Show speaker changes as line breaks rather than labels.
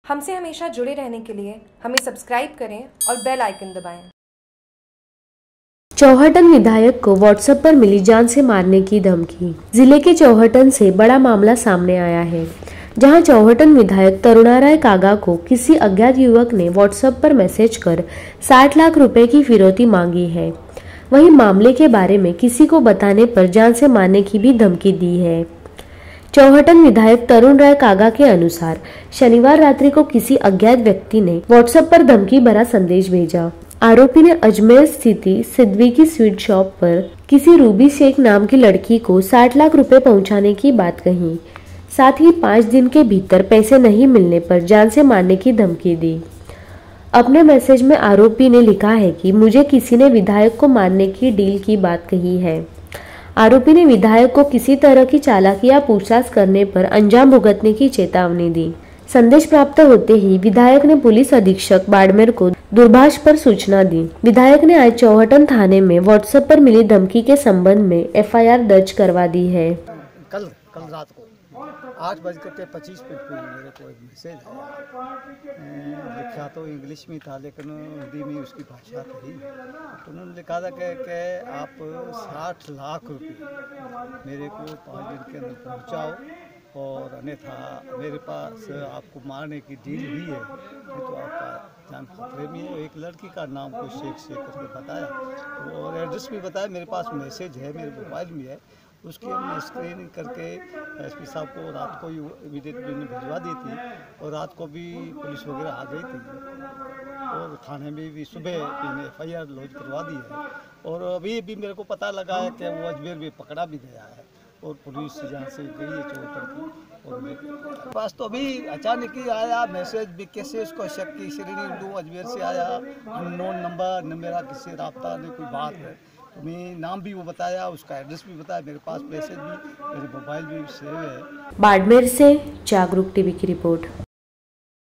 हमसे हमेशा जुड़े रहने के लिए हमें सब्सक्राइब करें और बेल आइकन दबाएं।
चौहटन विधायक को व्हाट्सएप पर मिली जान से मारने की धमकी। जिले के चौहटन से बड़ा मामला सामने आया है, जहां चौहटन विधायक तरुणाराय कागा को किसी अज्ञात युवक ने व्हाट्सएप पर मैसेज कर 60 लाख रुपए की फिरौती मांगी है। वहीं मामले के बारे में किसी को बताने पर जान से मारने की भी धमकी दी है। चौहटन विधायक तरुणराय कागा के अनुसार शनिवार रात्रि को किसी अज्ञात व्यक्ति ने व्हाट्सएप पर धमकी भरा संदेश भेजा। आरोपी ने अजमेर स्थित सिद्दीकी स्वीट शॉप पर किसी रूबी शेख नाम की लड़की को 60 लाख रुपए पहुंचाने की बात कही। साथ ही 5 दिन के भीतर पैसे नहीं मिलने पर जान से मारने की धमकी दी। अपने मैसेज में आरोपी ने लिखा है कि मुझे किसी ने विधायक को मारने की डील की बात कही है। आरोपी ने विधायक को किसी तरह की चालाकी या पूछताछ करने पर अंजाम भुगतने की चेतावनी दी। संदेश प्राप्त होते ही विधायक ने पुलिस अधीक्षक बाड़मेर को दूरभाष पर सूचना दी। विधायक ने आज चौहटन थाने में व्हाट्सएप पर मिली धमकी के संबंध में एफआईआर दर्ज करवा दी है।
कल रात को 8:25 पे मेरे को एक मैसेज आया। लिखा तो इंग्लिश में था, लेकिन हिंदी में उसकी भाषा थी। तो उन्होंने लिखा था कि आप 60 लाख रुपए मेरे को 5 दिन के अंदर पहुंचाओ, और अन्यथा मेरे पास आपको मारने की डील हुई है, तो आपका जान खतरे में है। एक लड़की का नाम को शेख करके बताया, और एड्रेस भी बताया। मेरे पास मैसेज है, मेरे मोबाइल में है। उसकी हमने स्क्रीनिंग करके एसपी साहब को रात को ही इमीडिएट मैंने भिजवा दी थी, और रात को भी पुलिस वगैरह आ गई थी, और थाने में भी सुबह मैंने एफआईआर लॉन्च करवा दी है। और अभी भी मेरे को पता लगा है कि वो अजमेर में पकड़ा भी गया है, और पुलिस जहाँ से गई है चौहटन की, और मेरे पास तो अभी अचानक ही आया मैसेज भी। कैसे उसको शक की श्रेणी लूँ, अजमेर से आया, अननोन नंबर, न मेरा किसी राब्ता ने कोई बात है। मैं नाम भी वो बताया, उसका एड्रेस भी बताया, मेरे पास मैसेज भी मेरे मोबाइल में सेव है।
बाड़मेर से जागरूक टीवी की रिपोर्ट।